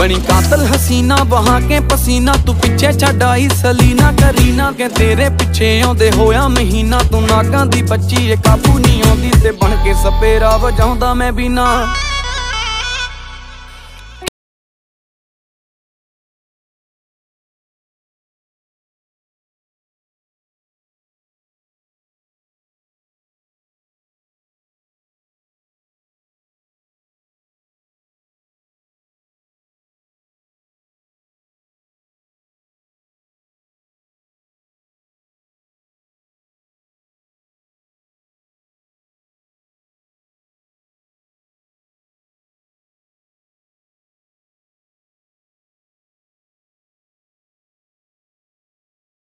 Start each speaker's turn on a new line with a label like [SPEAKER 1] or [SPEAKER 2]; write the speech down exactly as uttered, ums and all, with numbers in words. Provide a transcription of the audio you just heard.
[SPEAKER 1] बनी कातल हसीना बहा के पसीना, तू पिछे छड्ड आई सलीना करीना के तेरे पिछे आउंदे होया महीना। तू नागां दी बच्ची ए काबू नहीं आउंदी ते बन के सपेरा वजाउंदा मैं भी ना।